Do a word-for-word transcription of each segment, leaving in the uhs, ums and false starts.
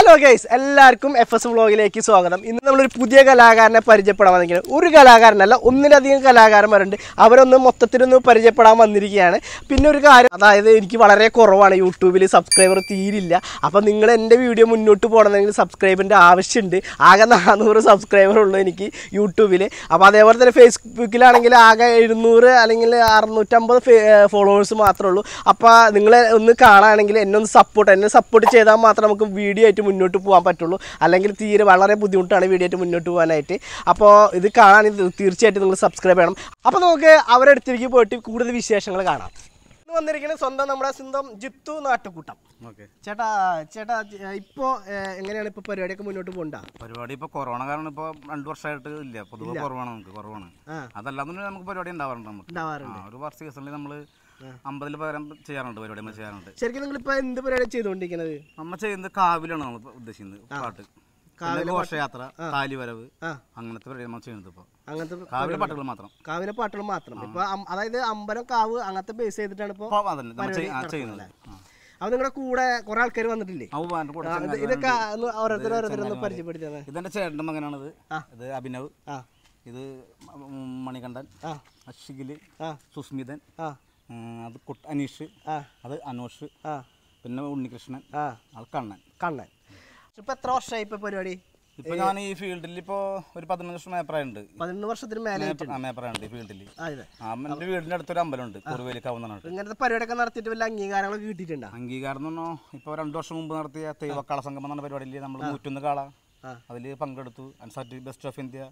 Hello guys, എല്ലാവർക്കും F S വ്ളോഗിലേക്ക് സ്വാഗതം. ഇന്ന് നമ്മളൊരു പുതിയ കലാകാരനെ പരിചയപ്പെടാൻ വന്നിരിക്കുകയാണ്. ഒരു കലാകാരനല്ല, ഒന്നിലധികം കലാകാരന്മാരുണ്ട്. അവരൊന്ന് മൊത്തത്തിലൊന്ന് പരിചയപ്പെടാൻ വന്നിരിക്കുകയാണ്. പിന്നെ ഒരു കാര്യം, അതായത് എനിക്ക് വളരെ കുറവാണ് യൂട്യൂബിൽ സബ്സ്ക്രൈബർ തീരില്ല. അപ്പോൾ നിങ്ങൾ എൻ്റെ വീഡിയോ മുന്നോട്ട് പോകണമെങ്കിൽ സബ്സ്ക്രൈബറിൻ്റെ ആവശ്യമുണ്ട്. ആകെ നാനൂറ് സബ്സ്ക്രൈബർ ഉള്ളൂ എനിക്ക് യൂട്യൂബിൽ. അപ്പോൾ അതേപോലെ തന്നെ ഫേസ്ബുക്കിലാണെങ്കിൽ ആകെ എഴുന്നൂറ് അല്ലെങ്കിൽ അറുന്നൂറ്റമ്പത് ഫോളോവേഴ്സ് മാത്രമേ ഉള്ളൂ. അപ്പോൾ നിങ്ങൾ ഒന്ന് കാണുകയാണെങ്കിൽ എന്നെ ഒന്ന് സപ്പോർട്ട് എന്നെ സപ്പോർട്ട് ചെയ്താൽ മാത്രം നമുക്ക് വീഡിയോ ആയിട്ട് മുന്നോട്ട് പോകാൻ പറ്റുള്ളൂ. അല്ലെങ്കിൽ തീരെ വളരെ ബുദ്ധിമുട്ടാണ് വീഡിയോ ആയിട്ട് മുന്നോട്ട് പോകാനായിട്ട്. അപ്പോൾ ഇത് കാണാൻ തീർച്ചയായിട്ടും നിങ്ങൾ സബ്സ്ക്രൈബ് ചെയ്യണം. അപ്പോൾ നമുക്ക് അവരുടെ അടുത്തേക്ക് പോയിട്ട് കൂടുതൽ വിശേഷങ്ങൾ കാണാം. ഇന്ന് വന്നിരിക്കുന്നത് സ്വന്തം നമ്മുടെ സ്വന്തം ജിത്തു നാട്ടുകൂട്ടം. ഓക്കെ ചേട്ടാ, ചേട്ടാ ഇപ്പോൾ എങ്ങനെയാണ് ഇപ്പോൾ പരിപാടിയൊക്കെ മുന്നോട്ട് പോകണ്ട? പരിപാടി ഇപ്പോൾ കൊറോണ കാരണം ഇപ്പോൾ രണ്ടു വർഷമായിട്ട് ഇല്ല, പൊതുവെ കുറവാണ്, നമുക്ക് കുറവാണ്. അതല്ലാതെ നമുക്ക് പരിപാടി ഉണ്ടാവാറുണ്ട്. നമുക്ക് ഉണ്ടാവാറുണ്ട് ഒരു വർഷ സീസണിൽ നമ്മൾ അമ്പതിൽ പകരം ചെയ്യാറുണ്ട്, പരിപാടി നമ്മൾ ചെയ്യാറുണ്ട്. ശരിക്കും നിങ്ങളിപ്പോൾ എന്ത് പരിപാടി ചെയ്തുകൊണ്ടിരിക്കുന്നത്? നമ്മൾ ചെയ്യുന്നത് കാവിലാണ് നമ്മൾ ഉദ്ദേശിക്കുന്നത്. പാട്ട്, ഘോഷയാത്ര, കാലിവരവ്, അങ്ങനത്തെ പരിപാടി നമ്മൾ ചെയ്യുന്നത്. ഇപ്പോൾ അങ്ങനത്തെ കാവിലെ പാട്ടുകൾ മാത്രം കാവിലെ പാട്ടുകൾ മാത്രം ഇപ്പൊ അതായത് അമ്പലം കാവ് അങ്ങനത്തെ ബേസ് ചെയ്തിട്ടാണ് ഇപ്പോൾ ചെയ്യുന്നത്. അത് നിങ്ങളുടെ കൂടെ കുറെ ആൾക്കാർ വന്നിട്ടില്ലേ? ഇതൊക്കെ ഓരോരുത്തർ ഓരോരുത്തരൊന്ന് പരിചയപ്പെടുത്തിയത്. ഇതെന്റെ ചേട്ടന്റെ മകനാണിത്. ഇത് അഭിനവ്, ഇത് മണികണ്ഠൻ, അഷിഖില്, സുസ്മിതൻ, അത് അനീഷ്, അത് അനോഷ്, പിന്നെ ഉണ്ണികൃഷ്ണൻ, അത് കണ്ണൻ. കണ്ണൻ ഇപ്പൊ എത്ര വർഷമായി ഇപ്പൊ പരിപാടി? ഇപ്പൊ ഞാൻ ഈ ഫീൽഡിൽ ഇപ്പൊ ഒരു പതിനൊന്ന് വർഷം മേപ്പറുണ്ട്. പതിനൊന്ന് വർഷത്തിന് മേലെ മേപ്പറുണ്ട് ഈ ഫീൽഡിൽ. എന്റെ വീടിന്റെ അടുത്തൊരു അമ്പലമുണ്ട്, കുറുവേലിക്കാവുന്ന. ഇങ്ങനത്തെ പരിപാടിയൊക്കെ നടത്തിയിട്ട് വല്ല അംഗീകാരങ്ങളൊക്കെ കിട്ടിയിട്ടുണ്ടോ? അംഗീകാരം എന്ന് പറഞ്ഞാൽ ഇപ്പൊ രണ്ടു വർഷം മുമ്പ് നടത്തിയ തെയ്വക്കാള സംഗമം എന്ന പരിപാടിയിൽ നമ്മൾ നൂറ്റൊന്ന് കാള അതിൽ പങ്കെടുത്തു. Best of India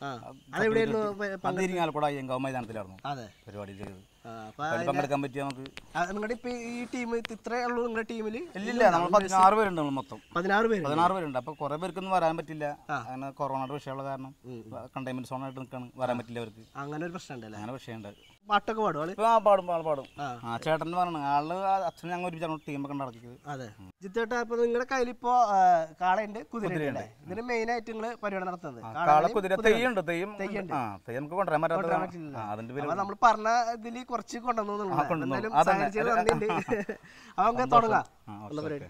Irinjalakuda Ayyankavu മൈതാനത്തിലായിരുന്നു പരിപാടി ചെയ്തത്. പങ്കെടുക്കാൻ പറ്റിയ നമുക്ക്. നിങ്ങളുടെ ഇപ്പൊ ഈ ടീം ഇത്രേ ഉള്ളൂ നിങ്ങളുടെ ടീമിൽ? ഇല്ല, നമ്മൾ പതിനാറ് പേരുണ്ട്. നമ്മൾ മൊത്തം പതിനാറ് പേര് പതിനാറ് പേരുണ്ട്. അപ്പൊ കുറെ പേർക്കൊന്നും വരാൻ പറ്റില്ല, അങ്ങനെ കൊറോണയുടെ വിഷയമുള്ള കാരണം കണ്ടെയ്ൻമെന്റ് സോൺ ആയിട്ട് നിൽക്കാണ്, വരാൻ പറ്റില്ല അവർക്ക്. അങ്ങനെ ഒരു പ്രശ്നം ഉണ്ടല്ലേ? അങ്ങനെ വിഷയമുണ്ട്. പാട്ടൊക്കെ പാടും? ആ പാടും, ആൾ പാടും. ആ ചേട്ടൻ പറഞ്ഞു, ആള് അച്ഛൻ ഞങ്ങൾ ഒരുമിച്ചാണ് ടീമൊക്കെ നടക്കുന്നത്. അതെ ജിത്തേട്ടാ, ഇപ്പൊ നിങ്ങളുടെ കയ്യിൽ ഇപ്പോ കാളയുണ്ട്, കുതിരയുണ്ട്. ഇതിന് മെയിൻ ആയിട്ട് നിങ്ങൾ പരിപാടി നടത്തുന്നത് കാള, കുതിര, തെയ്യുണ്ട്. തെയ്യം തെയ്യുണ്ട് നമുക്ക് കൊണ്ടുവരാൻ പറ്റാത്ത. നമ്മൾ പറഞ്ഞ ഇതിൽ കുറച്ച് കൊണ്ടുവന്നു. അവർക്ക് തുടങ്ങാം പരിപാടി.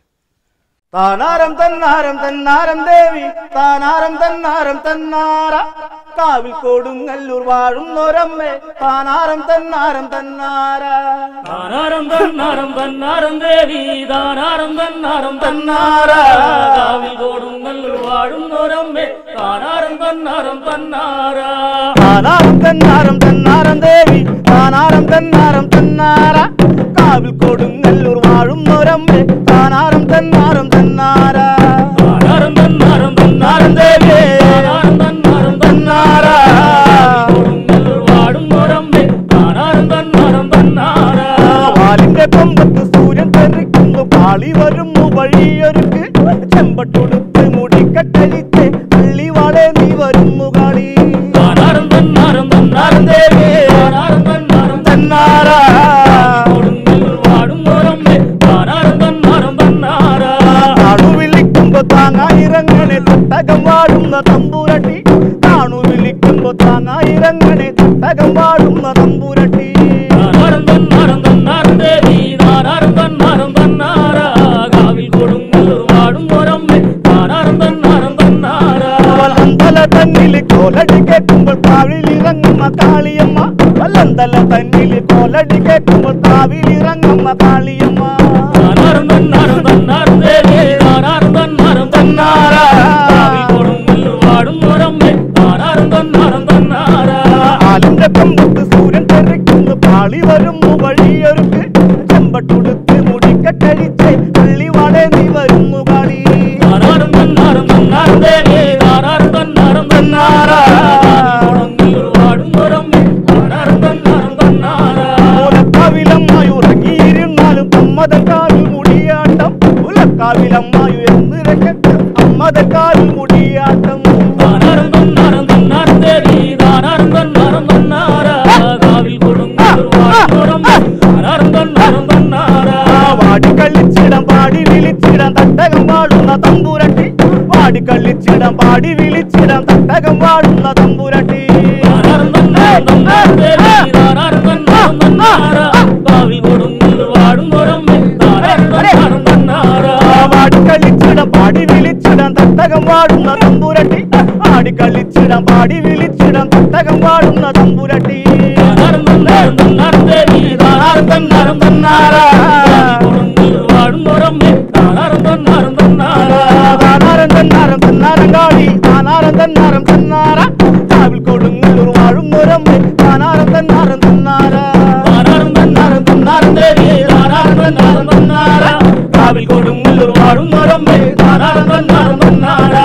താനാരം തന്നാരം തന്നാരം ദേവി, താനാരം തന്നാരം തന്നാര, കാവിൽ കൊടുങ്ങല്ലൂർ വാഴുന്നൊരമ്മേ, താനാരം തന്നാരം തന്നാര. താനാരം തന്നാരം തന്നാരം ദേവി, താനാരം തന്നാരം തന്നാര, കാവിൽ കൊടുങ്ങല്ലൂർ വാഴുന്നൊരമ്മേ, താനാരം തന്നാരം തന്നാര. താനാരം തന്നാരം തന്നാരം ദേവി, താനാരം തന്നാരം തന്നാര, കാവിൽ കൊടുങ്ങല്ലൂർ വാഴുന്നൊരമ്മേ, താനാരം തന്നാരം തന്നാര. താനാരം തന്നാരം തന്നാരം ദേവി, താനാരം തന്നാരം തന്നാര, കൊടുങ്ങല്ലൂർ വാഴുന്നൊരമ്മേ, താനാരം തന്നാരം തന്നാര. വാലിന്റെ കൊമ്പത്ത് സൂര്യൻ തെറിക്കുന്നു, പാളി വരുന്നു വഴിയൊരുക്ക്, ചെമ്പട്ടുടുത്ത് മുടിക്കട്ടഴിച്ച് പള്ളിവാളെ നീ വരുന്നു കളി. താനാരം തന്നാരം തന്നാരം ദേവി, താനാരം തന്നാരം തന്നാര, കൊടുങ്ങല്ലൂർ വാഴുന്നൊരമ്മേ, താനാരം തന്നാരം തന്നാര. താണു വിളിക്കുമ്പോ താങ്ങായിരങ്ങനെ തട്ടകം വാഴുന്ന തമ്പുരട്ടി, താണു വിളിക്കുമ്പോ താങ്ങായിരങ്ങനെ തട്ടകം വാഴുന്ന തമ്പുരട്ടി. താനാരം തന്നാരം തന്നാരം ദേവി, താനാരം തന്നാരം തന്നാര, കാവിൽ കൊടുങ്ങല്ലൂർ വാഴുന്നൊരമ്മേ, താനാരം തന്നാരം തന്നാര. വല്ലന്തല തന്നിൽ കോലടി കേൾക്കുമ്പോൾ കാവിലിറങ്ങുന്ന കാളിയമ്മ, വല്ലന്തല തന്നിൽ കോലടി കേൾക്കുമ്പോൾ കാവിലിറങ്ങുന്ന കാളിയമ്മ. താനാരം തന്നാരം തന്നാരം ദേവി, താനാരം തന്നാരം തന്നാര, കാവിൽ കൊടുങ്ങല്ലൂർ വാഴുന്നൊരമ്മേ, താനാരം തന്നാരം തന്നാര. ആലിന്റെ കൊമ്പത്ത് സൂര്യൻ തെറിക്കുന്നു, പാളി വരുന്നു വഴിയൊരുക്ക്, ചെമ്പട്ടുടുത്ത് മുടിക്കട്ടഴിച്ച് പള്ളിവാളെ നീ വരുന്നു കളി. താനാരം തന്നാരം തന്നാരം ദേവി, താനാരം തന്നാരം തന്നാര, കൊടുങ്ങല്ലൂർ വാഴുന്നൊരമ്മേ, താനാരം തന്നാരം തന്നാര. ഉലക്കാവിലമ്മായി ഉറങ്ങിയിരുന്നാലും അമ്മതക്കാവിൽ മുടിയാട്ടം, ഉലക്കാവിലമ്മായി എന്ന് രംഗത്ത് അമ്മതക്കാവിൽ മുടിയാട്ടം. താനാരം തന്നാരം തന്നാരം ദേവി, താനാരം തന്നാരം തന്നാര, കാവിൽ കൊടുങ്ങല്ലൂർ വാഴുന്നൊരമ്മേ, താനാരം തന്നാരം തന്നാര. വാടിക്കള്ളിച്ചിടം പാടി വിളിച്ചിടം തട്ടകം വാഴുന്ന തമ്പുരട്ടി, വാടിക്കള്ളിച്ചിടം പാടി വിളിച്ചിടം തട്ടകം വാഴുന്ന തമ്പുരട്ടി. താനാരം തന്നാരം തന്നാരം ദേവി, താനാരം തന്നാരം തന്നാര, കാവിൽ കൊടുങ്ങല്ലൂർ വാഴുന്നൊരമ്മേ, താനാരം തന്നാരം തന്നാര. വാടിക്കള്ളിച്ചിടം പാടി വിളിച്ചിടം വിളിച്ചിടം പാടി വിളിച്ചിടം തട്ടകം പാടുന്ന തമ്പുരട്ടി താനാരം തന്നാരം തന്നാരം ദേവി താനാരം തന്നാരം തന്നാരാ വാടുന്നോരമ്മേ താനാരം തന്നാരം തന്നാരാ താനാരം തന്നാരം തന്നാരം കാളി താനാരം തന്നാരം തന്നാര കാവിൽ കൊടുങ്ങല്ലൂർ വാഴുന്നൊരമ്മേ താനാരം തന്നാരം തന്നാര താനാരം തന്നാരം തന്നാരം ദേവി താനാരം തന്നാരം തന്നാരാ കാവിൽ കൊടുങ്ങല്ലൂർ വാടുന്നോരമ്മേ താനാരം തന്നാരം തന്നാരാ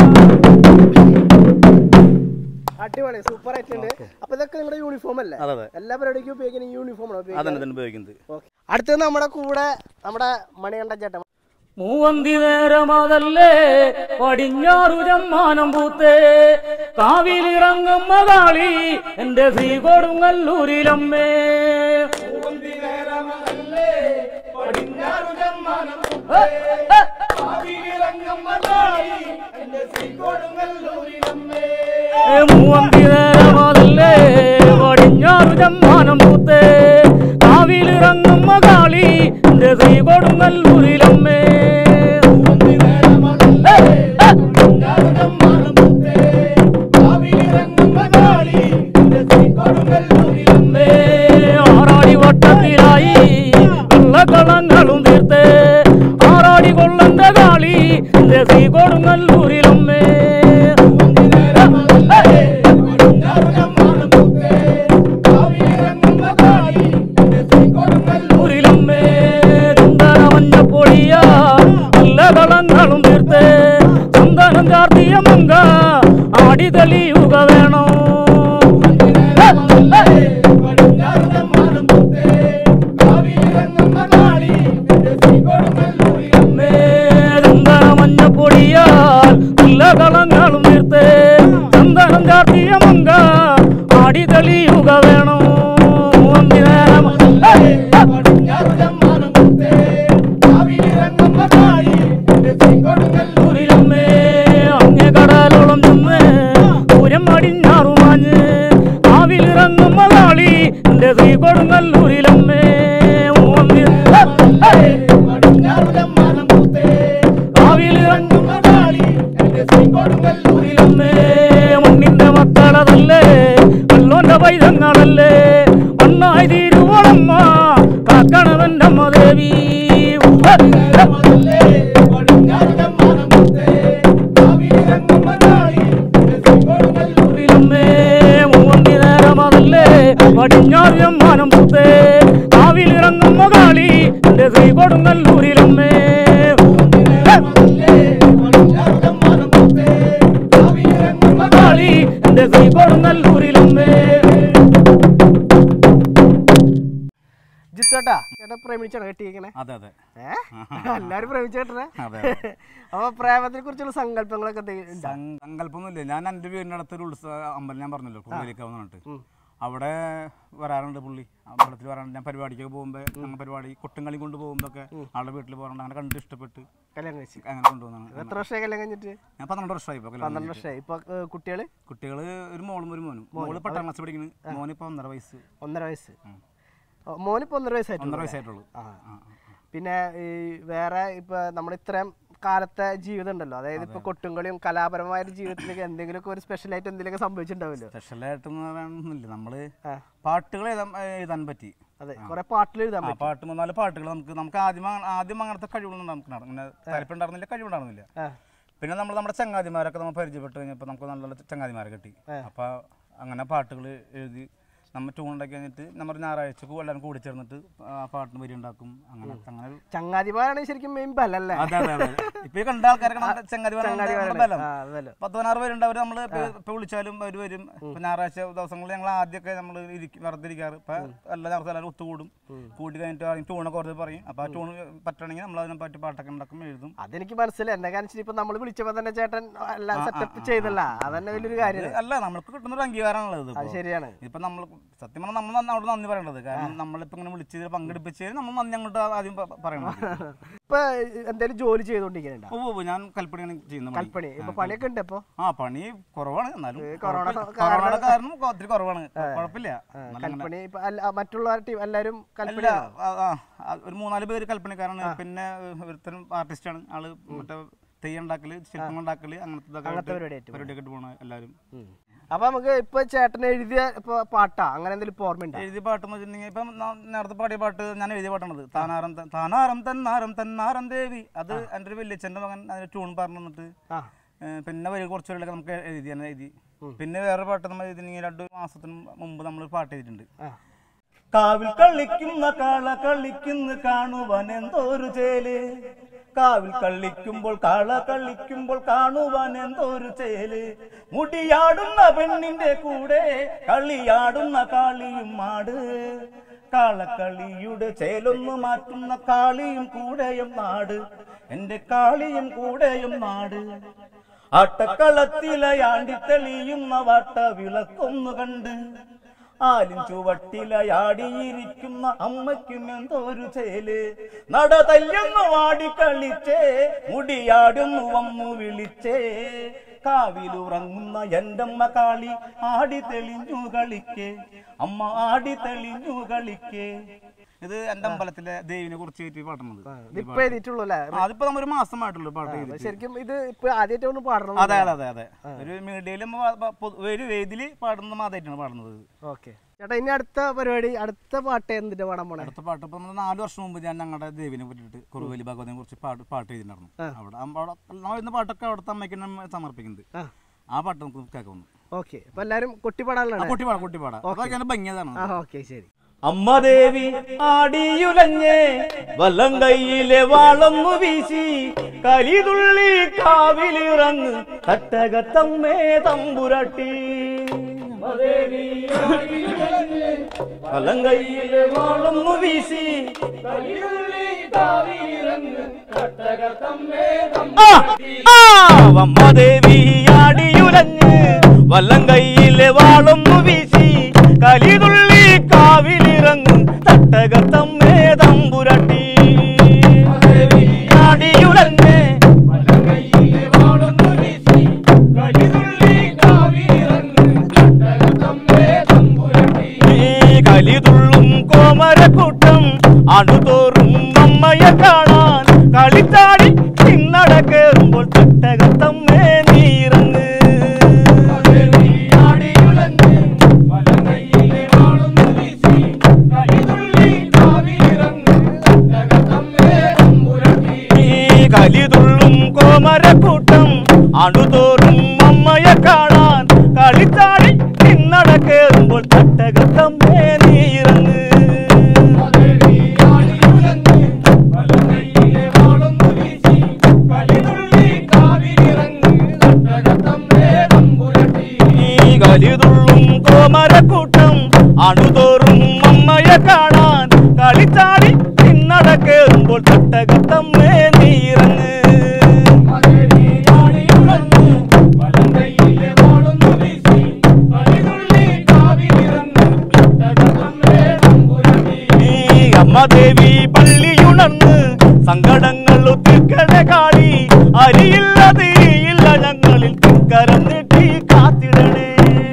അടിപൊളി സൂപ്പർ ആയിട്ടുണ്ട്. അപ്പൊ ഇതൊക്കെ നിങ്ങളുടെ യൂണിഫോം അല്ലേ? എല്ലാ പരിപാടിക്കും ഉപയോഗിക്കുന്ന യൂണിഫോം ആണ് ഉപയോഗിക്കുന്നത്. അടുത്തത് നമ്മുടെ കൂടെ നമ്മുടെ മണികണ്ഠ ചേട്ടൻ. മൂവന്തി നേരമതല്ലേ പടിഞ്ഞാറു ജമ്മാനം പൂത്തേ കാവിലിറങ്ങും മകാളി എന്റെ ശ്രീ കൊടുങ്ങല്ലൂരിലമ്മേ. മൂവന്തി നേരമതല്ലേ പടിഞ്ഞാറു ജമ്മാനം പൂത്തേ കാവിലിറങ്ങും മകാളി എന്റെ ശ്രീ കൊടുങ്ങല്ലൂരിലമ്മേ. മൂവന്തി നേരമതല്ലേ പടിഞ്ഞാറു ജമ്മാനം പൂത്തേ കാവിലിറങ്ങും മകാളി എന്റെ ശ്രീ കൊടുങ്ങല്ലൂരിലമ്മേ. ആറാടി വട്ടത്തിലായി വെള്ളക്കളങ്ങളും തീർത്ത് ആറാടി കൊള്ളന്റെ കാളി എന്റെ ശ്രീ കൊടുങ്ങല്ലൂരിലമ്മേ. ൂരിലമ്മേ ചന്ദന മഞ്ഞപ്പൊടിയാ നല്ല കളങ്ങളും തീർത്ത് ചന്ദനം ചാർത്തിയ മങ്ക ആടി തെളിയുക വേണോ. ചന്ദന മഞ്ഞപ്പൊടിയാൽ നല്ല കളങ്ങളും തീർത്ത് ചന്ദനം ചാർത്തിയ മങ്ക ആടി തെളിയുക വേണോ. അങ്ങേ കടലോളം ചെന്ന് പൂരം അടിഞ്ഞാറുമാഞ്ഞ് കാവിലിറങ്ങും മകാളി എന്റെ ശ്രീ കൊടുങ്ങല്ലൂരിലമ്മേ. കാവിലിറങ്ങും മകാളി എന്റെ ശ്രീ കൊടുങ്ങല്ലൂരിലമ്മേ. മണ്ണിന്റെ മക്കളതല്ലേ വെള്ളോന്റെ പൈതങ്ങളല്ലേ ഒന്നായി തീരുവോളമ്മ കാക്കണവന്റെ അമ്മ ദേവി. മൂവന്തി നേരമതല്ലേ പടിഞ്ഞാറ് ജമ്മാനം പൂത്തേ കാവിലിറങ്ങും മകാളി എന്റെ ശ്രീ കൊടുങ്ങല്ലൂരിലമ്മേ. മകാളി എന്റെ ശ്രീ കൊടുങ്ങല്ലൂരിലമ്മേ. ജിത്തേട്ടാ ചേട്ടാ പ്രേമിച്ചാണ് കെട്ടിയിരിക്കണേ? അതെ അതെ ഏഹ് എല്ലാരും പ്രേമിച്ചേട്ടനെ. അപ്പൊ പ്രേമത്തിനെ കുറിച്ചുള്ള സങ്കല്പങ്ങളൊക്കെ സങ്കല്പമൊന്നുമില്ല. ഞാൻ എൻ്റെ വീടിൻ്റെ അടുത്തൊരു ഉത്സവ അമ്പലം ഞാൻ പറഞ്ഞല്ലോ കുറുവേലിക്കാവെന്ന് പറഞ്ഞിട്ട് അവിടെ വരാറുണ്ട് പുള്ളി. അമ്പലത്തിൽ വരാറുണ്ട്. ഞാൻ പരിപാടിക്കൊക്കെ പോകുമ്പോൾ ഞങ്ങൾ പരിപാടി കൊട്ടുംകളി കൊണ്ട് പോകുമ്പോഴൊക്കെ ആളുടെ വീട്ടിൽ പോകാറുണ്ട്. അങ്ങനെ കണ്ട് ഇഷ്ടപ്പെട്ട് കല്യാണം കഴിച്ചു അങ്ങനെ കൊണ്ടുപോകുന്നതാണ്. എത്ര വർഷമായി കല്യാണം കഴിഞ്ഞിട്ട്? ഞാൻ പന്ത്രണ്ട് വർഷമായി. ഇപ്പോൾ പന്ത്രണ്ട് വർഷമായി. ഇപ്പൊ കുട്ടികള് കുട്ടികൾ ഒരു മോളും ഒരു മോനും. മോള് പത്താം ക്ലാസ് പഠിക്കുന്നു. മോനിപ്പോൾ ഒന്നര വയസ്സ്. ഒന്നര വയസ്സ് മോനിപ്പോൾ ഒന്നര വയസ്സായിട്ട് ഒന്നര വയസ്സായിട്ടുള്ളൂ. പിന്നെ ഈ വേറെ ഇപ്പൊ നമ്മുടെ ഇത്രയും കാലത്തെ ജീവിതം ഉണ്ടല്ലോ, അതായത് ഇപ്പൊ കൊട്ടുംകളിയും കലാപരമായ ജീവിതത്തിലേക്ക് എന്തെങ്കിലുമൊക്കെ ഒരു സ്പെഷ്യലായിട്ട് എന്തെങ്കിലുമൊക്കെ സംഭവിച്ചിട്ടുണ്ടാവില്ലോ? സ്പെഷ്യലായിട്ടെന്ന് പറയാനൊന്നുമില്ല. നമ്മള് പാട്ടുകൾ എഴുതാൻ പറ്റി. അതെ, കുറെ പാട്ടുകൾ എഴുതാൻ പറ്റും. പാട്ട് മൂന്നാല് പാട്ടുകൾ നമുക്ക് നമുക്ക് ആദ്യം ആദ്യം അങ്ങനത്തെ കഴിവുകൾ നമുക്ക് അങ്ങനെ താല്പര്യമുണ്ടായിരുന്നില്ല, കഴിവുണ്ടായിരുന്നില്ല. പിന്നെ നമ്മൾ നമ്മുടെ ചങ്ങാതിമാരൊക്കെ നമ്മൾ പരിചയപ്പെട്ട് കഴിഞ്ഞപ്പോൾ നമുക്ക് നല്ല നല്ല ചങ്ങാതിമാരെ കിട്ടി. അപ്പോൾ അങ്ങനെ പാട്ടുകൾ എഴുതി നമ്മൾ ട്യൂണുണ്ടാക്കി കഴിഞ്ഞിട്ട് നമ്മൾ ഞായറാഴ്ചക്ക് എല്ലാവരും കൂടി ചേർന്നിട്ട് ആ പാട്ടിന് വരി ഉണ്ടാക്കും. അങ്ങനെ അങ്ങനെ ചങ്ങാതിമാരാണ് ശരിക്കും മെയിൻ ബലല്ലേ? അതെ അതെ അതെ. ഇപ്പൊ ഈ കണ്ട ആൾക്കാരൊക്കെ ചങ്ങാതിമാരുടെ ബലം. പത്ത് പതിനാറ് പേരുണ്ട്. അവർ നമ്മൾ ഇപ്പൊ വിളിച്ചാലും അവർ വരും. ഇപ്പൊ ഞായറാഴ്ച ദിവസങ്ങളിൽ ഞങ്ങൾ ആദ്യമൊക്കെ നമ്മൾ വെറുതെ ഇരിക്കാറ്. ഇപ്പൊ എല്ലാ ദിവസവും എല്ലാവരും ഒത്തുകൂടും. കൂടി കഴിഞ്ഞിട്ട് ട്യൂണൊക്കെ വെറുതെ പറയും. അപ്പൊ ആ ട്യൂണ് പറ്റണമെങ്കിൽ നമ്മൾ അതിനെ പറ്റി പാട്ടൊക്കെ ഉണ്ടാക്കും, എഴുതും. അതെനിക്ക് മനസ്സിലായി. എന്താ കാരണം ഇപ്പൊ നമ്മൾ വിളിച്ചപ്പോ തന്നെ ചേട്ടൻ എല്ലാം സെറ്റപ്പ് ചെയ്തല്ല, അതന്നെ വലിയൊരു കാര്യം. അല്ല, നമുക്ക് കിട്ടുന്ന ഒരു അംഗീകാരമാണുള്ളത്. അത് ശരിയാണ്. ഇപ്പൊ നമ്മൾ സത്യം പറഞ്ഞാൽ നമ്മൾ അവിടെ നന്ദി പറയേണ്ടത്. കാരണം നമ്മളിപ്പോ ഇങ്ങനെ വിളിച്ചതിൽ പങ്കെടുപ്പിച്ചതിന് നമ്മൾ നന്ദി അങ്ങോട്ട് ആദ്യം പറയണം. ഇപ്പൊ എന്തെങ്കിലും ജോലി ചെയ്തോണ്ടിരിക്കുന്നുണ്ടോ? ഓ, ഞാൻ കൽപ്പണിയാണ് ചെയ്യുന്നത്. കൽപ്പണി ഇപ്പൊ പണിയൊക്കെ ഉണ്ട്? ഇപ്പൊ ആ പണി കുറവാണ്. എന്നാലും കൊറോണ കൊറോണയുടെ കാരണം ഒത്തിരി കുറവാണ്. കുഴപ്പമില്ല. കൽപ്പണി ഇപ്പൊ മറ്റുള്ള ടീം എല്ലാരും കൽപ്പന. ഒരു മൂന്നാല് പേര് കൽപ്പണിക്കാരാണ്. പിന്നെ ഒരുത്തരം ആർട്ടിസ്റ്റാണ്. ആള് മറ്റേ തെയ്യം ഉണ്ടാക്കല് ശില്പങ്ങൾ ഉണ്ടാക്കല് അങ്ങനത്തെ പരിപാടിയൊക്കെ പോണ എല്ലാവരും. അപ്പൊ നമുക്ക് ഇപ്പൊ ചേട്ടൻ എഴുതിയ ഇപ്പൊ പാട്ടാ അങ്ങനെ എന്തെങ്കിലും ഓർമ്മയുണ്ട്? എഴുതിയ പാട്ടെന്ന് വെച്ചിട്ടുണ്ടെങ്കിൽ ഇപ്പം നേരത്തെ പാടിയ പാട്ട് ഞാൻ എഴുതിയ പാട്ടാണത്. താനാരം താനാരം തന്നാരം തന്നാരം ദേവി. അത് എൻ്റെ ഒരു വലിയച്ഛൻ്റെ മകൻ അതിന് ട്യൂൺ പറഞ്ഞു തന്നിട്ട് പിന്നെ വരി കുറച്ച് വരികളൊക്കെ നമുക്ക് എഴുതി തന്നെ എഴുതി. പിന്നെ വേറെ പാട്ട് നമ്മൾ എഴുതിയിട്ടുണ്ടെങ്കിൽ രണ്ടു മാസത്തിന് മുമ്പ് നമ്മൾ പാട്ട് എഴുതിയിട്ടുണ്ട്. കാവിൽ കളിക്കുന്ന കാള കളിക്കുന്ന കാണുവാൻ എന്തോരു ചേല്, കാവിൽ കളിക്കുമ്പോൾ കാള കളിക്കുമ്പോൾ കാണുവാൻ എന്തോരു ചേല്, മുടിയാടുന്ന പെണ്ണിന്റെ കൂടെ കളിയാടുന്ന കാളിയും മാട്, കാളക്കളിയുടെ ചേലൊന്നു മാറ്റുന്ന കാളിയും കൂടെയും നാട്, എന്റെ കാളിയും കൂടെയും നാട്. ആട്ടക്കളത്തിലയാണ്ടി തെളിയുന്ന വാട്ട വിളക്കൊന്നു കണ്ട് ആലിൻ ചുവട്ടിലയാടിയിരിക്കുന്ന അമ്മയ്ക്കും എന്തോരു ചേല്, നട തല്ലുന്നു വാടിക്കളിച്ചേ മുടിയാടുന്നു വന്നു വിളിച്ചേ, കാവിലുറങ്ങുന്ന എന്റമ്മ കാളി ആടി തെളിഞ്ഞു കളിക്കേ, അമ്മ ആടി തെളിഞ്ഞു കളിക്കേ. ഇത് എന്റെ അമ്പലത്തിലെ ദേവിനെ കുറിച്ച് പാടുന്നത്. അതിപ്പോ നമ്മ ഒരു മാസമായിട്ടുള്ളൂ പാട്ട്. ശരിക്കും ഇത് ഇപ്പൊ ആദ്യമായിട്ടാണ് പാടുന്നത്. അതെ അതെ അതെ അതെ ഒരു മീഡിയയിലും ഒരു വേദിയില് പാടുന്ന ആദ്യമായിട്ടാണ് പാടുന്നത്. ഓക്കെ ചേട്ടാ, ഇനി അടുത്ത പരിപാടി അടുത്ത പാട്ട് എന്തിന്റെ പാടാൻ പോണേ? അടുത്ത പാട്ട് ഇപ്പൊ നാല് വർഷം മുമ്പ് ഞാൻ ഞങ്ങളുടെ ദേവിനെ പറ്റിയിട്ട് കുറുവേലി ഭഗവതിനെ കുറിച്ച് പാട്ട് പാട്ട് എഴുതിയിട്ടുണ്ടായിരുന്നു. അവിടെ അവിടെ ഇന്ന് പാട്ടൊക്കെ അവിടുത്തെ അമ്മയ്ക്ക് സമർപ്പിക്കുന്നത്. ആ പാട്ട് നമുക്ക് കേൾക്കുന്നു. ഓക്കെ, അപ്പൊ എല്ലാരും കൊട്ടിപ്പാടാനുള്ള കൊട്ടിപ്പാടാ കൊട്ടിപ്പാടാ അതൊക്കെ ഭംഗിയതാണ്. ഓക്കെ ശരി. അമ്മ ദേവി ആടിയുലഞ്ഞേ വലം കൈയിലെ വാളൊന്നു വീശി കലിതുള്ളി കാവിലിറങ്ങ് തട്ടകത്തമ്മേ തമ്പുരട്ടി. വലം കൈയിലെ വാളൊന്നു വീശി അമ്മ ദേവി ആടിയുലഞ്ഞ് വലം കൈയിലെ വാളൊന്നു വീശി കലിതുള്ളി കാവിലിറങ്ങ് തട്ടകത്തമ്മേ തമ്പുരട്ടി. ആടിയുലഞ്ഞേ കലിതുള്ളും കോമരക്കൂട്ടം അണുതോറും അമ്മയെ കാണാൻ കളിത്താടി പിന്നട കേറുമ്പോൾ തട്ടകത്തമ്മേ നീറങ്ങ്. കലിതുള്ളും കോമരക്കൂട്ടം അണുതോറും അമ്മയെ കാണാൻ കളിത്താടി പിന്നട കേറുമ്പോൾ തട്ടകത്തമ്മേ നീറങ്ങ്. കലിതുള്ളും കോമരക്കൂട്ടം അണുതോറും അമ്മയെ കാണാൻ കളിത്താടി പിന്നട കേറുമ്പോൾ തട്ടകത്തമ്മേ നീറങ്ങ്. അമ്മദേവി പള്ളിയുണർന്ന് സങ്കടങ്ങൾ ഒത്തിക്കണ കാളി, അരിയില്ല തീയില്ല ഞങ്ങളിൽ കരം നീട്ടി കാത്തിടണേ.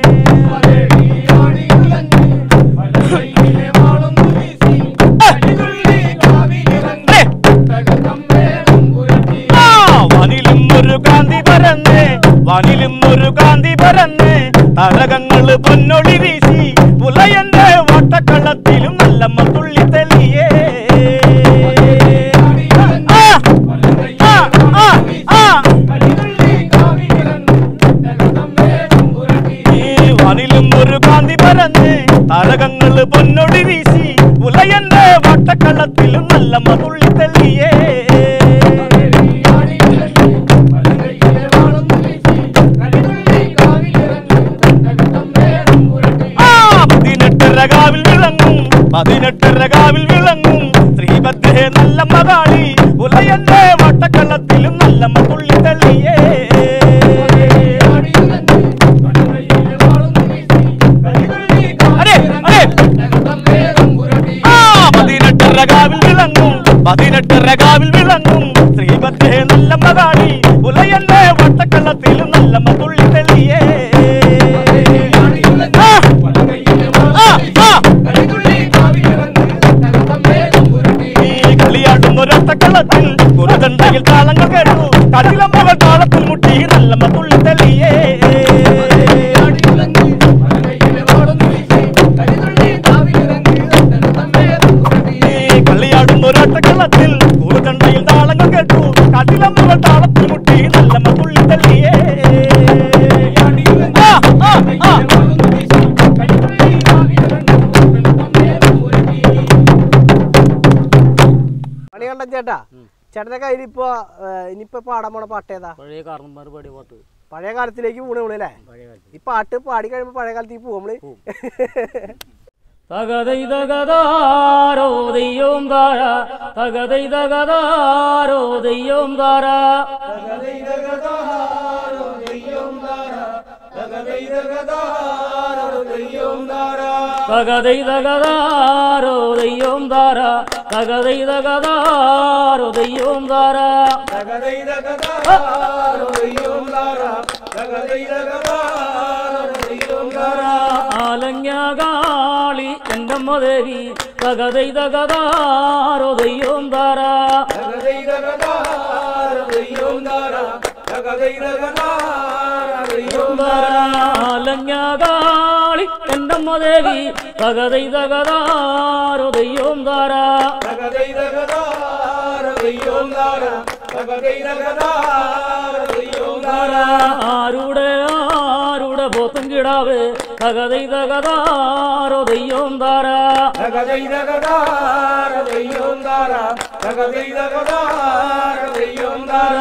വനിലും ഒരു കാന്തി പരന്നേ വനിലും ഒരു കാന്തി പരന്നേ തരകങ്ങള് പൊന്നൊളി വീശി പുലയന്റെ വട്ടക്കള്ളത്തിലും നല്ലമ്മ തുള്ളി തെളിയേ. വനിലും ഒരു കാന്തി പരന്നേ തരകങ്ങള് പൊന്നൊളി വീശി പുലയന്റെ വട്ടക്കള്ളത്തിലും നല്ലമ്മ തുള്ളി തെളിയേ. പതിനെട്ടരകാവിൽ വിളങ്ങും പതിനെട്ടരകാവിൽ വിളങ്ങും ശ്രീഭദ്രേ നല്ലമ്മ കാളി, പുലയന്റെ വട്ടക്കള്ളത്തിലും നല്ലമ്മ തുള്ളി തെളിയേ. പതിനെട്ടരകാവിൽ വിളങ്ങും പതിനെട്ടരകാവിൽ വിളങ്ങും ശ്രീഭദ്രേ നല്ലമ്മ കാളി, പുലയന്റെ വട്ടക്കള്ളത്തിലും നല്ലമ്മ തുള്ളി തെളിയേ. കളിയാടുന്നൊരൊറ്റക്കളത്തിൽ കുറുതണ്ടയിൽ താളങ്ങൾ കേട്ടു കടിലമ്മ മുട്ടി നല്ലമ്മ തുള്ളി തെളിയേ കളിയാടുന്ന ഒരൊറ്റക്കളത്തിൽ കൂറുചണ്ടയിൽ താളങ്ങൾ കേട്ടു കാട്ടിലമ്മ താളത്തിൽ മുട്ടി നല്ലമ്മ തുള്ളി തെളിയേ മണികണ്ഠൻ ചേട്ടാ, ചേട്ടന്റെ കയ്യിൽ ഇപ്പൊ ഇനിയിപ്പോ പാടാൻ പോണ പാട്ട് ഏതാ? പഴയ കാരണന്മാർ പാടിയ പാട്ട്. പഴയ കാലത്തിലേക്ക് പോണേ അല്ലേ? ഈ പാട്ട് പാടി കഴിയുമ്പോ പഴയ കാലത്തേക്ക് പോവും നമ്മള്. തകതൈ തകതാരോ ദൈവം താര തകതൈ തകതാരോ ദൈവം താര തകതൈ തകതാരോ ദൈവം താര തകതൈ തകതാരോ ദൈവം താര തകതൈ തകതാരോ ദൈവം താര തകതൈ തകതാരോ ദൈവം താര തകതൈ തകതാരോ ദൈവം താര തകതൈ തകതാരോ ദൈവം താര ആലങ്കാളി എന്തമ്മ ദേവി തകതൈ തകതാരോ ദൈവം താര തകതൈ തകതാരോ ദൈവം താര തകതൈ തകതാരോ ദൈവം താര ആലങ്കാളി എന്തമ്മ ദേവി തകതൈ തകതാരോ ദൈവം താര തകതൈ തകതാരോ ദൈവം താര തകതൈ തകതാരോ ദൈവം താര ആരുടെ ആരുടെ പോത്തും കിടാവ് തകതൈ തകതാരോ ദൈവം താര തകതൈ തകതാരോ ദൈവം താര തകതൈ തകതാരോ ദൈവം താര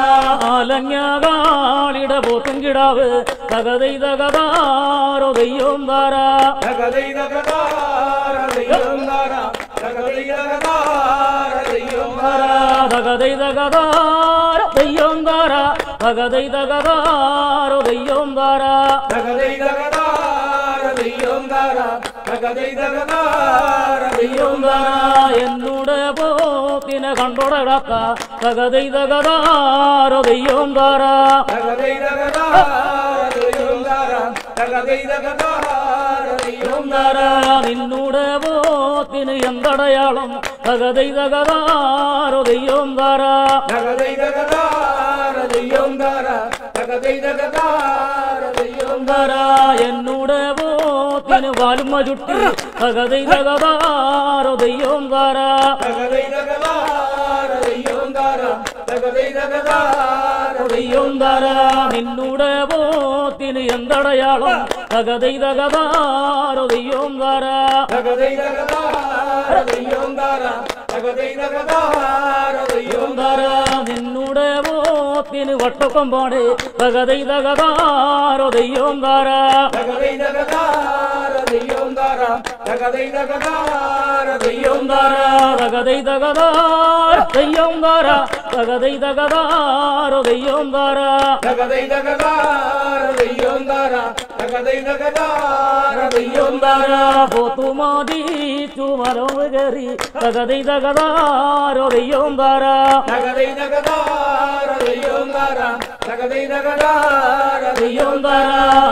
ആലങ്കാളിയുടെ പോത്തും കിടാവ് തകതൈ തകതാരോ ദൈവം താര തകതൈ തകതാരോ ദൈവം താര തകതൈ തകതാരോ ദൈവം താര തകതൈ തകതാരോ ദൈവം താര തകതൈ തകതാരോ ദൈവം താര തകതൈ തകതാരോ ദൈവം താര തകതൈ തകതാരോ ദൈവം താര എന്നൂടെ പോത്തിനെ കണ്ടോടടാത്ത തകതൈ തകതാരോ ദൈവം താര തകതൈ തകതാരോ ദൈവം താര തകതൈ തകതാരോ ദൈവം താര നിന്നൂടെ പോത്തിന് എന്തടയാളം തകതൈ തകതാരോ ദൈവം താര തകതൈ തകതാരോ ദൈവം താര തകതൈ തകതാരോ ദൈവം താര എന്നൂടെ പോത്തിന് വാലുമ്മ ചുട്ടി തകതൈ തകതാരോ ദൈവം താര തകതൈ തകതാരോ ദൈവം താര തകതൈ തകതാരോ ദൈവം താര നിന്നൂടെ പോത്തിന് എന്തടയാളം തകതൈ തകതാരോ ദൈവം താര തകതൈ തകതാരോ ദൈവം താര തകതൈ തകതാരോ ദൈവം താര നിന്നൂടെ പോത്തിന് വട്ടക്കൊമ്പാട് തകതൈ തകതാരോ ദൈവം താര തകതൈ തകതാരോ ദൈവം താര തകതൈ തകതാരോ ദൈവം താര തകതൈ തകതാരോ ദൈവം താര തകതൈ തകതാരോ ദൈവം താര തകതൈ തകതാരോ ദൈവം താര തകതൈ തകതാരോ ദൈവം താര പോത്തുമാതി ചുമരം കയറി തകതൈ തകതാരോ ദൈവം താര തകതൈ തകതാരോ ദൈവം താര തകതൈ തകതാരോ ദൈവം താര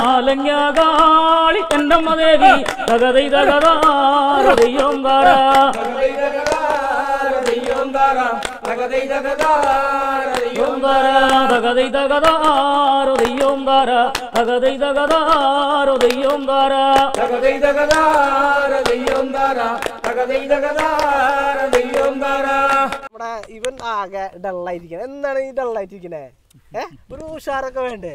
ആലങ്കാളി എന്തമ്മ ദേവി തകതൈ തകതാരോ ദൈവം താര തകതൈ തകതാരോ ദൈവം താര തകതൈ തകതാരോ ദൈവം താര തകതൈ തകതാരോ ദൈവം താര തകതൈ തകതാരോ ദൈവം താര തകതൈ തകതാരോ ദൈവം താര തകതൈ തകതാരോ ദൈവം താര നമ്മുടെ ഇവൻ ആകെ ഡള്ളായിരിക്കണേ. എന്താണ് ഈ ഡള്ളായിട്ടിരിക്കണേ? ഏഹ് ഒരു ഉഷാറൊക്കെ വേണ്ടേ?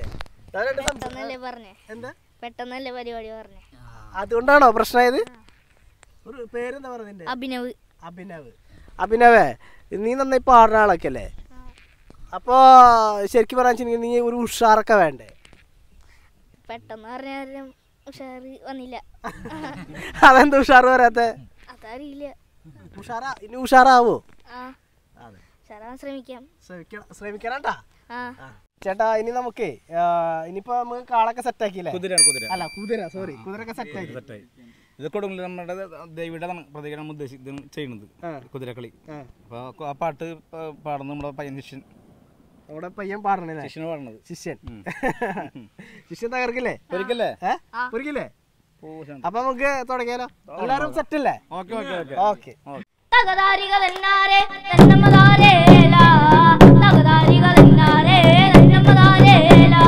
എന്താ പെട്ടെന്നല്ലേ പരിപാടി പറഞ്ഞേ? അതുകൊണ്ടാണോ പ്രശ്നമായത്? ഒരു പേരെന്താ പറഞ്ഞതിന്റെ? അഭിനവ്. അഭിനവ്. അഭിനവേ, നീ നന്നായി പാടുന്ന ആളൊക്കെ അല്ലേ? അപ്പൊ ശരിക്കും പറയാൻ നീ ഒരു ഉഷാറൊക്കെ വേണ്ടേ? പെട്ടെന്ന് പറഞ്ഞാലും ഉഷാറ് വന്നില്ല. അതെന്താ ഉഷാറ് വരാത്ത? അതറിയില്ല. ഉഷാറാ ഇനി ഉഷാറാവോ? ശ്രമിക്കാം. ശ്രമിക്കാനാട്ടാ. ചേട്ടാ ഇനി നമുക്കേ ഇനിയിപ്പോ നമുക്ക് കാളൊക്കെ സെറ്റ് ആക്കിയില്ലേ? അല്ല കുതിര, സോറി, കുതിരൊക്കെ സെറ്റ് ആക്കി. ഇത് കൊടുങ്ങില്ല നമ്മുടെ ദേവിയുടെ പ്രതികരണം ഉദ്ദേശിച്ച് ചെയ്യുന്നത് കുതിരക്കളി. അപ്പൊ ആ പാട്ട് പാടുന്നത് നമ്മുടെ പയ്യൻ ശിഷ്യൻ. നമ്മുടെ പയ്യൻ പാടണേ? ശിഷ്യന് പാടുന്നത്. ശിഷ്യൻ ശിഷ്യൻ തകർക്കില്ലേ? പൊരിക്കില്ലേ? ഏഹ് പൊരിക്കില്ലേ? അപ്പൊ നമുക്ക് തുടങ്ങിയാലോ? എല്ലാരും സെറ്റ് അല്ലേ? Okay okay okay okay. തകതാരികളെന്നാരെ തന്നമ്മതാരേല തകതാരികളെന്നാരെ തന്നമ്മതാരേല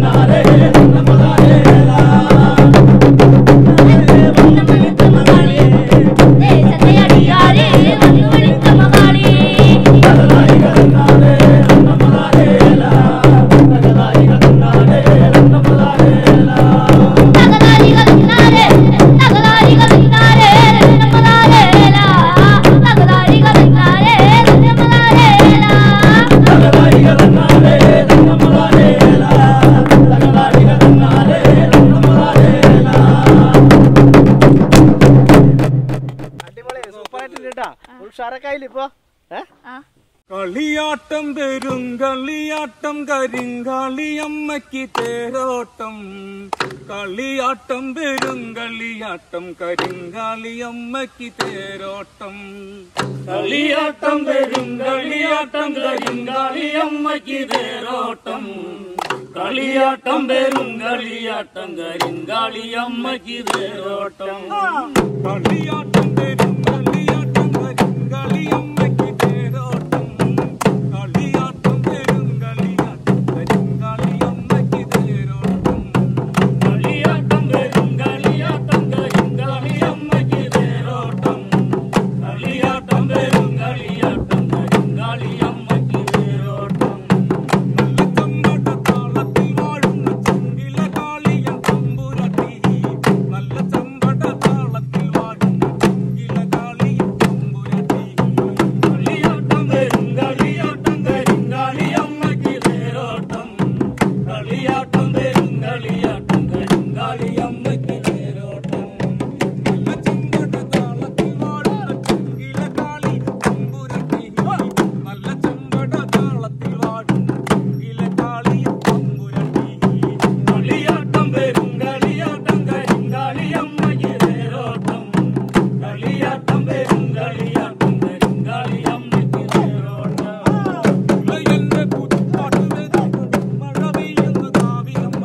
കളിയാട്ടം പെരുങ്കളിയാട്ടം കരിങ്കാളിയമ്മയ്ക്ക് തേരോട്ടം കളിയാട്ടം പെരുങ്കളിയാട്ടം കരിങ്കാളിയമ്മയ്ക്ക് തേരോട്ടം കളിയാട്ടം പെരുങ്കളിയാട്ടം കരിങ്കാളിയമ്മയ്ക്ക് തേരോട്ടം കളിയാട്ടം പെരുങ്കളിയാട്ടം കരിങ്കാളിയമ്മയ്ക്ക് തേരോട്ടം കളിയാട്ടം പെരുങ്കളിയാട്ടം കരിങ്കാളിയമ്മയ്ക്ക് തേരോട്ടം കളിയാട്ടം പെരുങ്കളിയാട്ടം കരിങ്കാളിയമ്മയ്ക്ക് തേരോട്ടം കളിയാട്ടം പെരുങ്കളിയാട്ടം കരിങ്കാളിയമ്മയ്ക്ക് തേരോട്ടം കളിയാട്ടം പെരുങ്കളിയാട്ടം കരിങ്കാളിയമ്മയ്ക്ക് തേരോട്ടം നല്ല ചമ്പട താളത്തിൽ വാഴുന്ന ചങ്കില കാളിയും തമ്പുരാട്ടി കളിയാട്ടം പെരുങ്കളിയാട്ടം കരിങ്കാളിയമ്മയ്ക്ക് തേരോട്ടം കളിയാട്ടം പെരുങ്കളിയാട്ടം കരിങ്കാളിയമ്മയ്ക്ക് തേരോട്ടം നല്ല ചമ്പട താളത്തിൽ വാഴുന്ന ചങ്കില കാളി തമ്പുരാട്ടി നല്ല ചമ്പട താളത്തിൽ വാഴുന്ന ചങ്കില കാളിയും തമ്പുരാട്ടി കളിയാട്ടം പെരുങ്കളിയാട്ടം കരിങ്കാളിയമ്മയ്ക്ക് തേരോട്ടം കളിയാട്ടം പെരുങ്കളിയാട്ടം കരിങ്കാളിയമ്മയ്ക്ക് തേരോട്ടം ഉലയന്റെ പുതുപ്പാട്ട് കേട്ട് മഴ പെയ്യുന്ന കാവിലമ്മ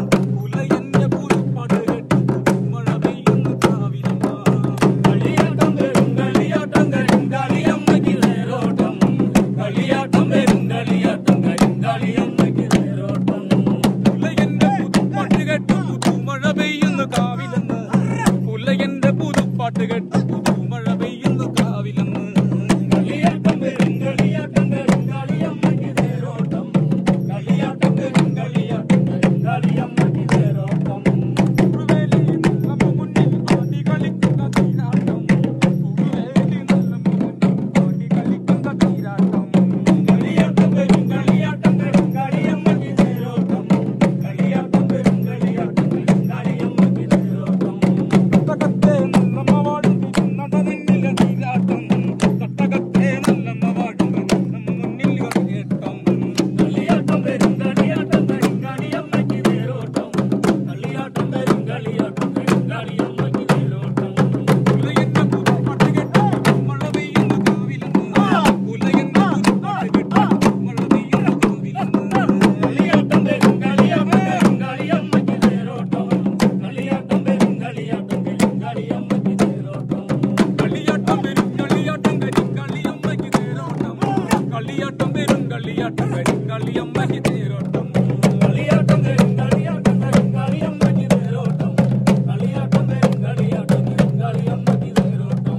ഉലയന്റെ പുതുപ്പാട്ട് കേട്ട് മഴ പെയ്യുന്ന കാവിലമ്മ കളിയാട്ടം പെരുങ്കളിയാട്ടം കരിങ്കാളിയമ്മയ്ക്ക് തേരോട്ടം കളിയാട്ടം പെരുങ്കളിയാട്ടം കരിങ്കാളിയമ്മയ്ക്ക് തേരോട്ടം ഉലയന്റെ പുതുപ്പാട്ട് കേട്ട് പുതുമഴ പെയ്യുന്ന കാവിലെന്ന് ഉലയന്റെ പുതുപ്പാട്ട് കേട്ട് പുതുമഴ പെയ്യുന്ന കാവിലെന്ന് കളിയാട്ടം പെരുങ്കളിയാട്ടം കരിങ്കാളിയമ്മയ്ക്ക് തേരോട്ടം കളിയാട്ടം പെരുങ്കളിയാട്ടം കരിങ്കാളിയമ്മയ്ക്ക് തേരോട്ടം കുറുവേലി നമ്മ മുന്നിൽ ആടി കളിക്കുന്ന തീരാട്ടം കുറുവേലി നമ്മ മുന്നിൽ ആടി കളിക്കുന്ന തീരാട്ടം കളിയാട്ടം പെരുങ്കളിയാട്ടം കരിങ്കാളിയമ്മയ്ക്ക് തേരോട്ടം കളിയാട്ടം പെരുങ്കളിയാട്ടം കരിങ്കാളിയമ്മയ്ക്ക് തേരോട്ടം തട്ടകത്തെ നല്ലമ്മ വാഴും നട നിന്നിലെ തീരാട്ടം തട്ടകത്തെ നല്ലമ്മ വാഴും നമ്മ മുന്നിൽ കറിയേട്ടം കളിയാട്ടം പെരുങ്കളിയാട്ടം കരിങ്കാളിയമ്മയ്ക്ക് തേരോട്ടം കളിയാട്ടം പെരുങ്കളിയാട്ടം കരിങ്കാളിയമ്മയ്ക്ക് തേരോട്ടം ഉലയന്റെ പുതുപ്പാട്ട് കേട്ട് മഴ പെയ്യുന്ന കാവിലെന്ന് ഉലയന്റെ പുതുപ്പാട്ട് കേട്ട് മഴ പെയ്യുന്ന കാവിലെന്ന് കളിയാട്ടം പെരുങ്കളിയാട്ടം കരിങ്കാളിയമ്മയ്ക്ക് തേരോട്ടം കളിയാട്ടം പെരുങ്കളിയാട്ടം കരിങ്കാളിയമ്മയ്ക്ക് തേരോട്ടം കളിയാട്ടം പെരുങ്കളിയാട്ടം കരിങ്കാളിയമ്മയ്ക്ക് തേരോട്ടം കളിയാട്ടം പെരുങ്കളിയാട്ടം കരിങ്കാളിയമ്മയ്ക്ക് തേരോട്ടം കളിയാട്ടം പെരുങ്കളിയാട്ടം കരിങ്കാളിയമ്മയ്ക്ക് തേരോട്ടം കളിയാട്ടം പെരുങ്കളിയാട്ടം കരിങ്കാളിയമ്മയ്ക്ക് തേരോട്ടം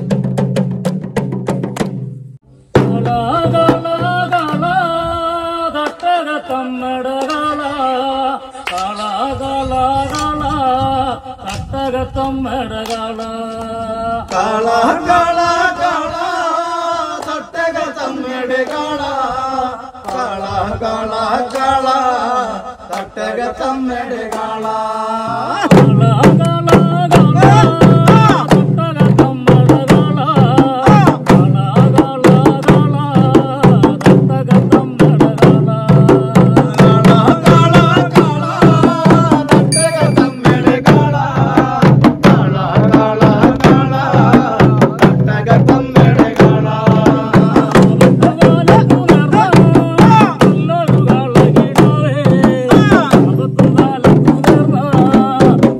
കാള കാള കാള തട്ടക തമ്മയുടെ കാള കാള കാള കാള തട്ടക തമ്മയുടെ കാള കളിയാട്ടം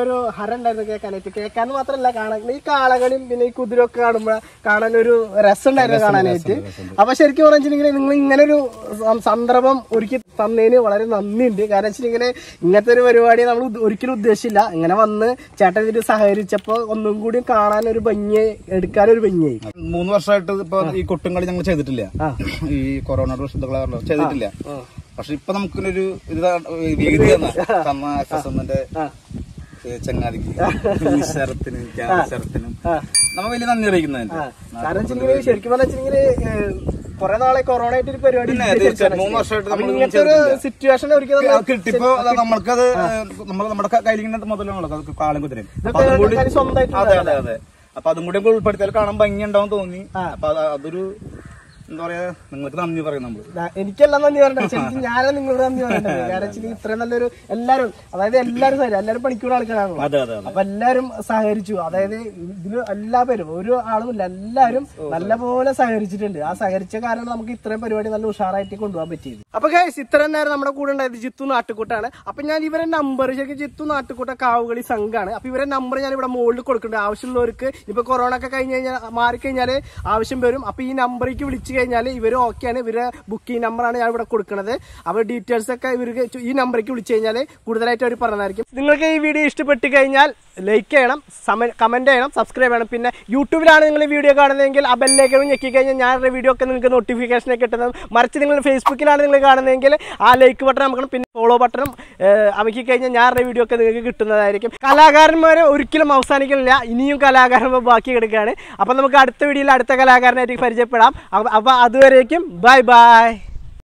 ഒരു ഹരം ഉണ്ടായിരുന്നു കേൾക്കാനായിട്ട്. കേൾക്കാന്ന് മാത്രമല്ല കാണാൻ ഈ കാളകളിയും പിന്നെ ഈ കുതിരയൊക്കെ കാണുമ്പോൾ കാണാൻ ഒരു രസം ഉണ്ടായിരുന്നു കാണാനായിട്ട്. അപ്പൊ ശരിക്കും പറഞ്ഞിട്ടുണ്ടെങ്കിൽ നിങ്ങൾ ഇങ്ങനെ ഒരു സന്ദർഭം ഒരുക്കി തന്നതിന് വളരെ നന്ദിയുണ്ട്. കാരണം വെച്ചിട്ടുണ്ടെങ്കിൽ ഇങ്ങനത്തെ ഒരു പരിപാടി നമ്മൾ ഒരിക്കലും ഉദ്ദേശിച്ചില്ല. ഇങ്ങനെ വന്ന് ചേട്ടൻ ഇതിൽ സഹകരിച്ചപ്പോൾ ഒന്നും കൂടി കാണാൻ ഒരു ഭംഗിയായി, എടുക്കാനൊരു ഭംഗിയായി. മൂന്ന് വർഷമായിട്ട് ഇപ്പൊ ഈ കൊട്ടുംകളി ഞങ്ങൾ ചെയ്തിട്ടില്ല, ഈ കൊറോണ ചെയ്തിട്ടില്ല. പക്ഷെ ഇപ്പൊ നമുക്കൊരു ഇത് വേദി തന്ന എഫ് എസ് എമ്മിന്റെ ചങ്ങാതിക്ക് ശരത്തിനും ശരത്തിനും നമ്മൾ വലിയ നന്ദി അറിയിക്കുന്നതിന്. കാരണം വെച്ചിട്ടുണ്ടെങ്കിൽ ശരിക്കും പറഞ്ഞിട്ടുണ്ടെങ്കിൽ കുറെ നാളെ കൊറോണ ആയിട്ട് ഒരു പരിപാടി മൂന്ന് വർഷമായിട്ട് നമ്മൾ സിറ്റുവേഷൻ കിട്ടിയപ്പോ നമ്മൾക്കത് നമ്മൾ നമ്മുടെ കയ്യിൽ മുതലാണല്ലോ കാളും കുതിരയും. സ്വന്തമായിട്ട്. അതെ അതെ അതെ. അപ്പൊ അതും കൂടി ഉൾപ്പെടുത്തിയാൽ കാണാൻ ഭംഗി ഉണ്ടാവും തോന്നി. അപ്പൊ അതൊരു എന്താ പറയാ, നിങ്ങൾക്ക് നന്ദി പറയും നമ്മള്. എനിക്കെല്ലാം നന്ദി പറയണ്ട, ശരിക്കും ഞാനും നിങ്ങളോട് നന്ദി പറയണ്ടത്. കാരണം വെച്ചാൽ ഇത്രയും നല്ലൊരു എല്ലാരും, അതായത് എല്ലാരും സഹകരിച്ചു, എല്ലാരും പണിക്കൂടെ ആൾക്കാരാണല്ലോ. അപ്പൊ എല്ലാരും സഹകരിച്ചു. അതായത് ഇതില് എല്ലാ പേരും ഒരു ആളും ഇല്ല, എല്ലാരും നല്ലപോലെ സഹകരിച്ചിട്ടുണ്ട്. ആ സഹകരിച്ച കാരണം നമുക്ക് ഇത്രയും പരിപാടി നല്ല ഉഷാറായിട്ട് കൊണ്ടുപോകാൻ പറ്റിയത്. അപ്പൊ ഗൈസ് ഇത്രയും നേരം നമ്മുടെ കൂടെ ഉണ്ടായത് ജിത്തു നാട്ടുകൂട്ടാണ്. അപ്പൊ ഞാൻ ഇവരെ നമ്പർ, ശരിക്കും ജിത്തു നാട്ടുകൂട്ട കാവുകളി സംഘമാണ്. അപ്പൊ ഇവരെ നമ്പർ ഞാൻ ഇവിടെ മുകളിൽ കൊടുക്കുന്നുണ്ട്. ആവശ്യമുള്ളവർക്ക് ഇപ്പൊ കൊറോണ ഒക്കെ കഴിഞ്ഞ് കഴിഞ്ഞാൽ മാറിക്കഴിഞ്ഞാല് ആവശ്യം വരും. അപ്പൊ ഈ നമ്പറേക്ക് വിളിച്ചു കഴിഞ്ഞാൽ ഇവർ ഓക്കെയാണ്. ഇവരെ ബുക്കിംഗ് നമ്പറാണ് ഞാൻ ഇവിടെ കൊടുക്കുന്നത്. അവർ ഡീറ്റെയിൽസ് ഒക്കെ ഇവർക്ക് ഈ നമ്പറേക്ക് വിളിച്ചു കഴിഞ്ഞാൽ കൂടുതലായിട്ട് അവർ പറഞ്ഞതായിരിക്കും. നിങ്ങൾക്ക് ഈ വീഡിയോ ഇഷ്ടപ്പെട്ട് കഴിഞ്ഞാൽ ലൈക്ക് ചെയ്യണം, കമന്റ് ചെയ്യണം, സബ്സ്ക്രൈബ് ചെയ്യണം. പിന്നെ യൂട്യൂബിലാണ് നിങ്ങൾ ഈ വീഡിയോ കാണുന്നതെങ്കിൽ ആ ബെല്ലേക്ക് ഞെക്കി കഴിഞ്ഞാൽ ഞാനൊരു വീഡിയോ ഒക്കെ നിങ്ങൾക്ക് നോട്ടിഫിക്കേഷനൊക്കെ കിട്ടുന്നത്. മറിച്ച് നിങ്ങൾ ഫേസ്ബുക്കിലാണ് നിങ്ങൾ കാണുന്നതെങ്കിൽ ആ ലൈക്ക് ബട്ടൺ നമുക്ക്, പിന്നെ ഫോളോ ബട്ടണും അമക്കി കഴിഞ്ഞാൽ ഞാനൊരു വീഡിയോ ഒക്കെ നിങ്ങൾക്ക് കിട്ടുന്നതായിരിക്കും. കലാകാരന്മാർ ഒരിക്കലും അവസാനിക്കുന്നില്ല, ഇനിയും കലാകാരന്മാർ ബാക്കി കിടക്കുകയാണ്. അപ്പം നമുക്ക് അടുത്ത വീഡിയോയിൽ അടുത്ത കലാകാരനായിട്ട് പരിചയപ്പെടാം. അപ്പം അതുവരേക്കും ബൈ ബൈ.